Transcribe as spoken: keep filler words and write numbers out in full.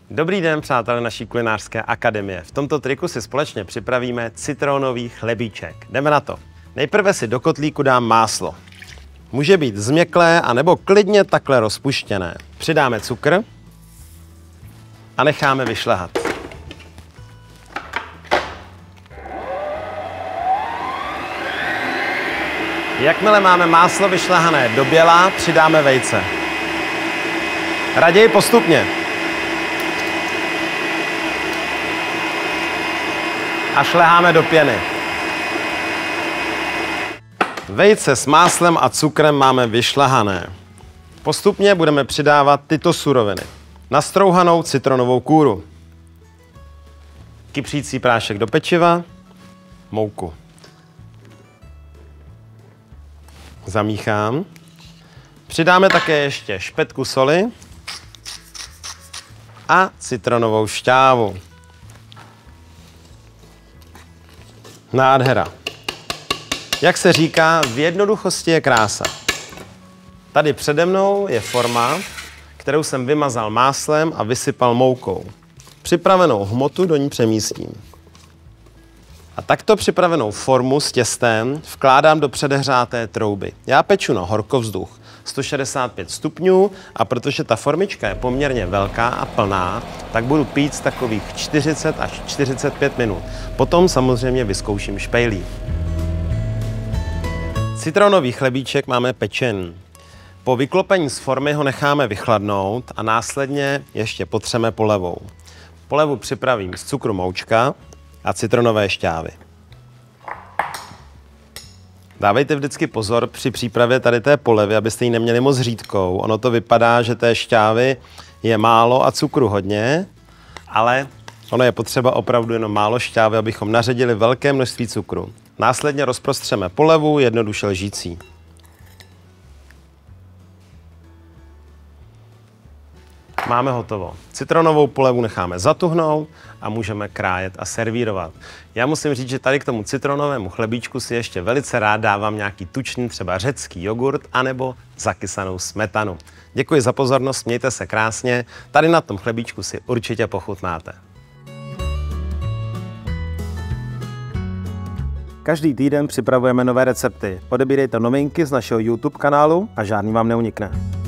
Dobrý den, přátelé naší kulinářské akademie. V tomto triku si společně připravíme citronový chlebíček. Jdeme na to. Nejprve si do kotlíku dám máslo. Může být změklé, anebo klidně takhle rozpuštěné. Přidáme cukr a necháme vyšlehat. Jakmile máme máslo vyšlehané do běla, přidáme vejce. Raději postupně. A šleháme do pěny. Vejce s máslem a cukrem máme vyšlehané. Postupně budeme přidávat tyto suroviny. Nastrouhanou citronovou kůru, kypřící prášek do pečiva, mouku. Zamíchám. Přidáme také ještě špetku soli a citronovou šťávu. Nádhera. Jak se říká, v jednoduchosti je krása. Tady přede mnou je forma, kterou jsem vymazal máslem a vysypal moukou. Připravenou hmotu do ní přemístím. A takto připravenou formu s těstem vkládám do předehřáté trouby. Já peču na horkovzduch sto šedesát pět stupňů a protože ta formička je poměrně velká a plná, tak budu pít z takových čtyřicet až čtyřicet pět minut. Potom samozřejmě vyzkouším špejlí. Citronový chlebíček máme pečený. Po vyklopení z formy ho necháme vychladnout a následně ještě potřeme polevou. Polevu připravím z cukru moučka a citronové šťávy. Dávejte vždycky pozor při přípravě tady té polevy, abyste ji neměli moc řídkou. Ono to vypadá, že té šťávy je málo a cukru hodně, ale ono je potřeba opravdu jenom málo šťávy, abychom naředili velké množství cukru. Následně rozprostřeme polevu jednoduše lžící. Máme hotovo. Citronovou polevu necháme zatuhnout a můžeme krájet a servírovat. Já musím říct, že tady k tomu citronovému chlebíčku si ještě velice rád dávám nějaký tučný, třeba řecký jogurt anebo zakysanou smetanu. Děkuji za pozornost, mějte se krásně. Tady na tom chlebíčku si určitě pochutnáte. Každý týden připravujeme nové recepty. Odebírejte novinky z našeho YouTube kanálu a žádný vám neunikne.